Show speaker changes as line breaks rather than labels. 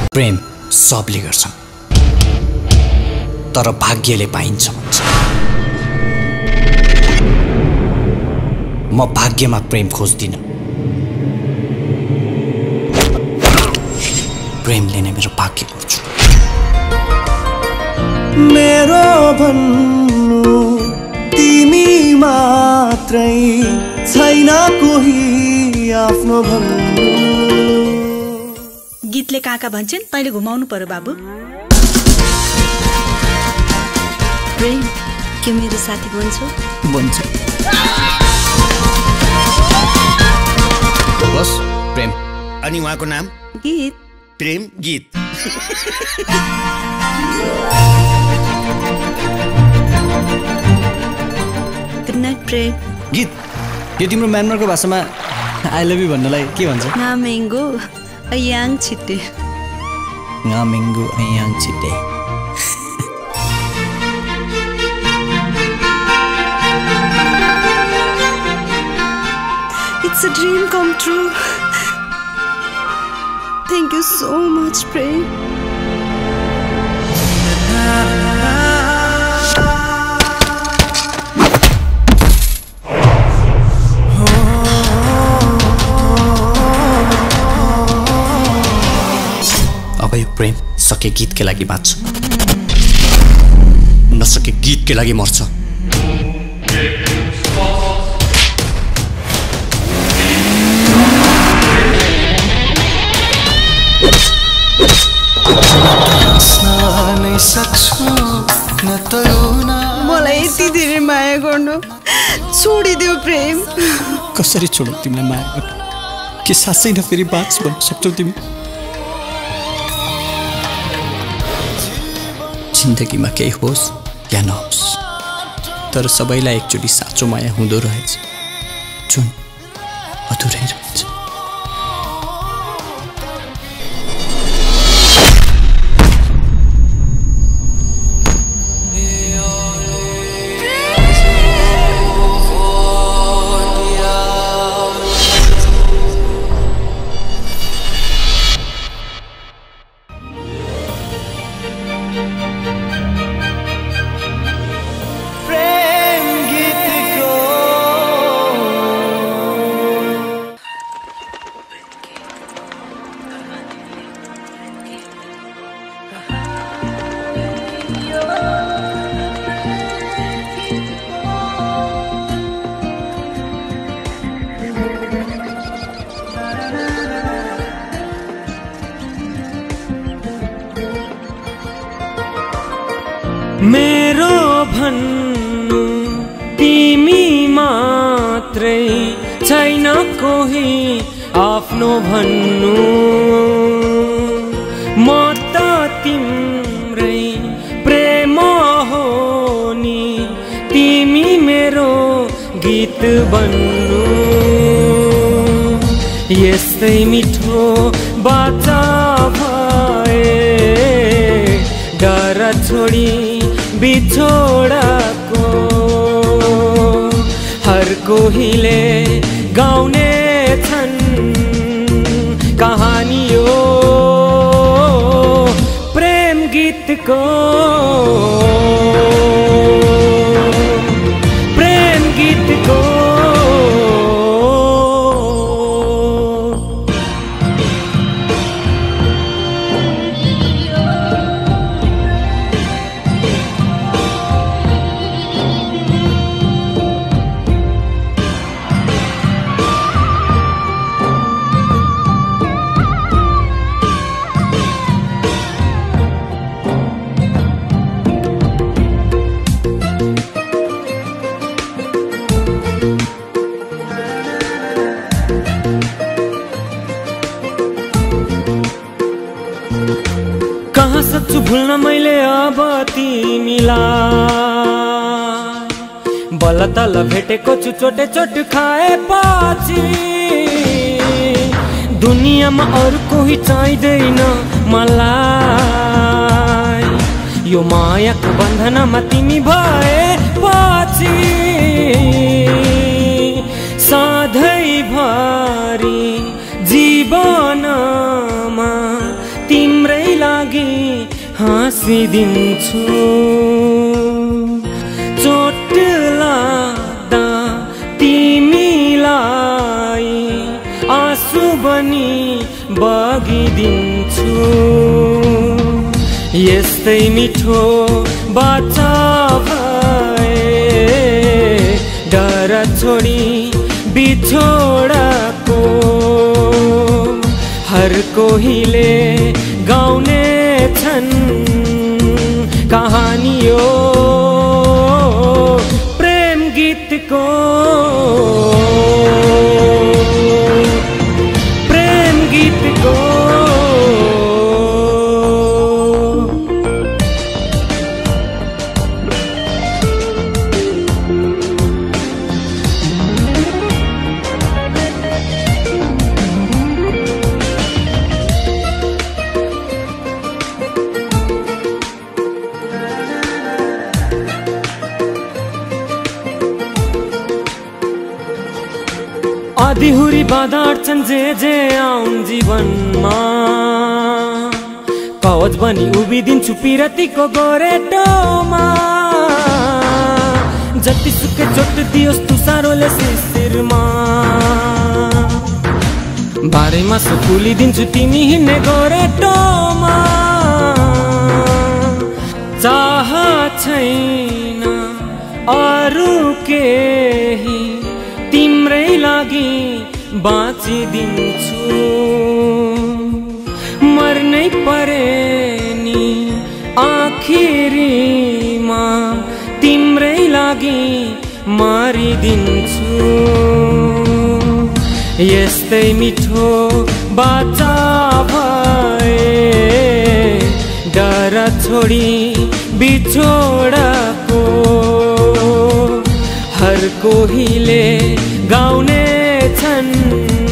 प्रेम सबले गर्छन् तर भाग्यले पाइन्छ भन्छ। म भाग्यमा प्रेम खोज्दिन, प्रेमले नै मेरो भाग्य खोज्छु।
मेरो भन्नु तिमी मात्रै छैन कोही आफ्नो भन्नु।
गीतले काका भन्छन् तैले घुमाउनु पर्यो बाबु।
प्रेम के मेरो साथी बन्छौ?
बन्छ। बस प्रेम।
अनि उहाँको नाम?
गीत।
प्रेम गीत।
गुड नाइट प्रेम।
गीत यो तिम्रो म्यानमारको भाषामा आई लभ यु भन्नलाई के भन्छ?
नामेङ्गो अयाङ छिटे।
नामेङ्गो अयाङ छिटे।
It's a dream come true. Thank you so much, Prem.
अब यो प्रेम सके गीत के लागि बाँच्छ, नसके गीत के लागि मर्छ।
मलाई यति धेरै माया गर्नु छोडिदेऊ प्रेम।
कसरी छोडौ तिमीलाई माया गर्नु? के साँच्चै न फेरि बाँच भन्न सक्छौ तिमी? जिन्दगीमा केही होस् या नहोस्, तर सबैलाई एकचोटि साँचो माया हुँदो रहेछ जुन अधुरै रहन्छ।
मेरो भन्नु तिमी मात्रै छैन कोही आफ्नो भन्नु। म त तिम्रै प्रेम हो नि, तिमी मेरो गीत बन्नु। यस्तै मिठो बाचा भए डर छोडी बिछोडाको हर कोहीले गाउने छन् कहानी यो प्रेम गीतको। प्रेम गीतको कहाँ सक्छु भुल्न मैले अब तिमीलाई। बल्ल तल भेटेको छु चोटे चोट खाए पछि, दुनियाँमा अरू कोही चाहिँदैन मलाई। यो मायाको बन्धनमा तिमी भए पछि सधैँभरि जीवनमा तिम्रै हाँसिदिन्छु चोट लाग्दा तिमीलाई आँसु बनी बगिदिन्छु यस्तै मिठो बाचा भए डर छोडी बिछोडको हर कोहीले गाउने छन् कहानी यो प्रेम गीतको प्रेम गीतको आधिहुरी बाधा अड्छन् जे आउन् जीवनमा कवच बनी उभिदिन्छु पिरतीको गोरेटोमा जतिसुकै चोट दियोस् तुसारोले शिशिरमा बारेमा सुकुलिदिन्छु तिमी हिँड्ने गोरेटोमा चाह छैन अरू केही तिम्रै लागि बाँचिदिन्छु मर्नै परे नि आखिरीमा तिम्रै लागि मरिदिन्छु यस्तै मिठो बाचा भए डर छोडी बिछोडको हर कोहीले गाउने छन्